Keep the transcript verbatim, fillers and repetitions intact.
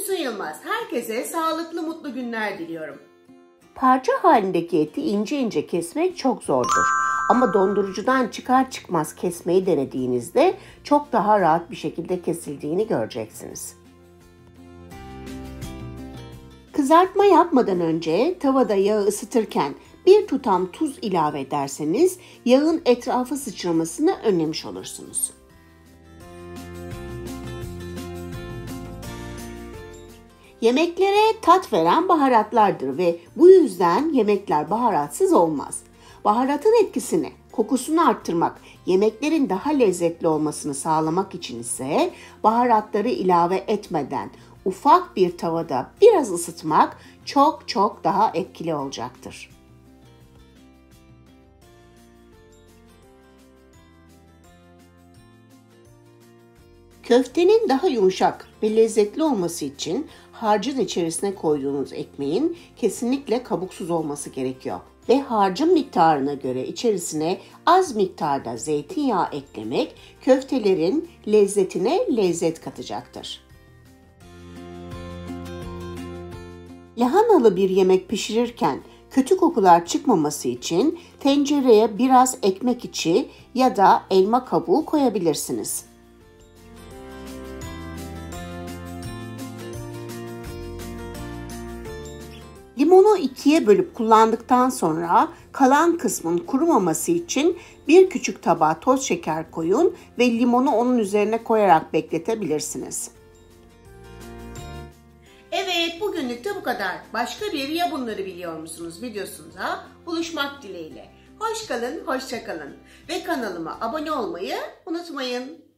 Füsun Yılmaz. Herkese sağlıklı, mutlu günler diliyorum. Parça halindeki eti ince ince kesmek çok zordur. Ama dondurucudan çıkar çıkmaz kesmeyi denediğinizde çok daha rahat bir şekilde kesildiğini göreceksiniz. Kızartma yapmadan önce tavada yağı ısıtırken bir tutam tuz ilave ederseniz yağın etrafa sıçramasını önlemiş olursunuz. Yemeklere tat veren baharatlardır ve bu yüzden yemekler baharatsız olmaz. Baharatın etkisini, kokusunu arttırmak, yemeklerin daha lezzetli olmasını sağlamak için ise baharatları ilave etmeden ufak bir tavada biraz ısıtmak çok çok daha etkili olacaktır. Köftenin daha yumuşak ve lezzetli olması için harcın içerisine koyduğunuz ekmeğin kesinlikle kabuksuz olması gerekiyor. Ve harcın miktarına göre içerisine az miktarda zeytinyağı eklemek köftelerin lezzetine lezzet katacaktır. Lahanalı bir yemek pişirirken kötü kokular çıkmaması için tencereye biraz ekmek içi ya da elma kabuğu koyabilirsiniz. Limonu ikiye bölüp kullandıktan sonra kalan kısmın kurumaması için bir küçük tabağa toz şeker koyun ve limonu onun üzerine koyarak bekletebilirsiniz. Evet, bugünlük de bu kadar. Başka bir Ya Bunları Biliyor Musunuz videosunda buluşmak dileğiyle. Hoş kalın, hoşça kalın ve kanalıma abone olmayı unutmayın.